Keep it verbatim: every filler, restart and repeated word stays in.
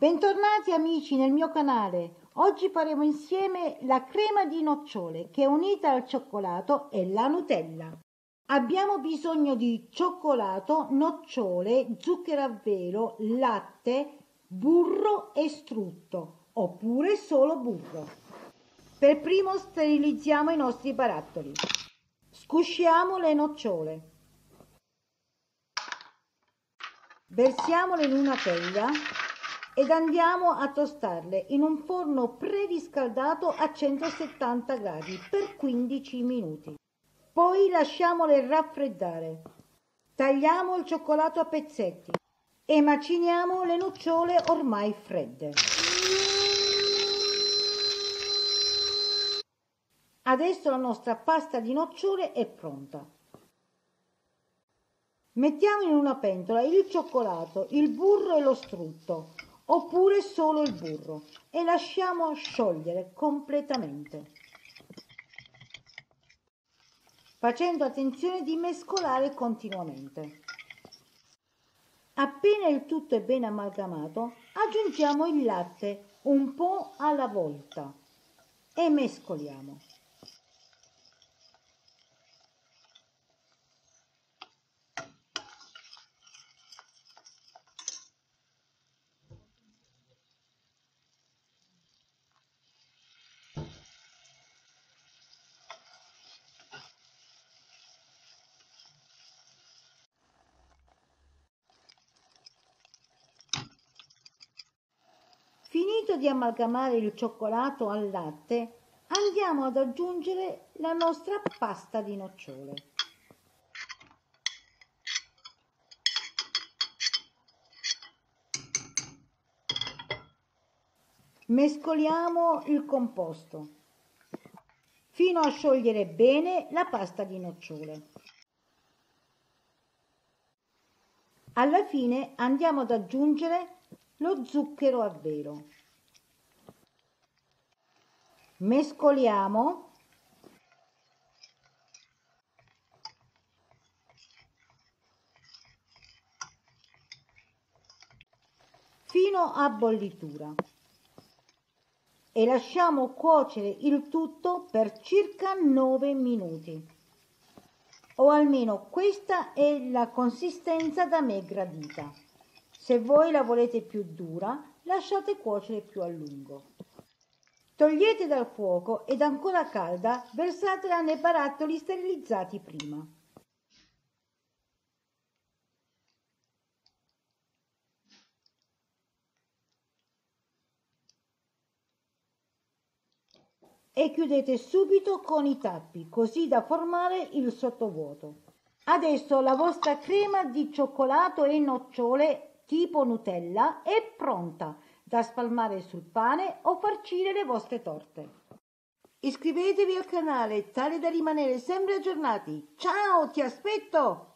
Bentornati amici nel mio canale. Oggi faremo insieme la crema di nocciole che unita al cioccolato e la Nutella. Abbiamo bisogno di cioccolato, nocciole, zucchero a velo, latte, burro e strutto oppure solo burro. Per primo sterilizziamo i nostri barattoli. Scusciamo le nocciole. Versiamole in una teglia ed andiamo a tostarle in un forno preriscaldato a centosettanta gradi per quindici minuti. Poi lasciamole raffreddare. Tagliamo il cioccolato a pezzetti e maciniamo le nocciole ormai fredde. Adesso la nostra pasta di nocciole è pronta. Mettiamo in una pentola il cioccolato, il burro e lo strutto, oppure solo il burro, e lasciamo sciogliere completamente, facendo attenzione di mescolare continuamente. Appena il tutto è ben amalgamato, aggiungiamo il latte un po' alla volta e mescoliamo. Finito di amalgamare il cioccolato al latte, andiamo ad aggiungere la nostra pasta di nocciole. Mescoliamo il composto fino a sciogliere bene la pasta di nocciole. Alla fine andiamo ad aggiungere lo zucchero a velo. Mescoliamo fino a bollitura e lasciamo cuocere il tutto per circa nove minuti. O almeno questa è la consistenza da me gradita. Se voi la volete più dura, lasciate cuocere più a lungo. Togliete dal fuoco ed ancora calda, versatela nei barattoli sterilizzati prima. E chiudete subito con i tappi, così da formare il sottovuoto. Adesso la vostra crema di cioccolato e nocciole tipo Nutella è pronta da spalmare sul pane o farcire le vostre torte. Iscrivetevi al canale tale da rimanere sempre aggiornati. Ciao, ti aspetto!